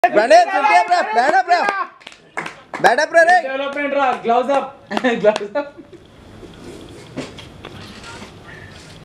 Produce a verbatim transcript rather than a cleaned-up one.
Brandon, sit up, bro. Bad up, bro. Bad up, bro. Development, bro. Gloves up. Gloves up.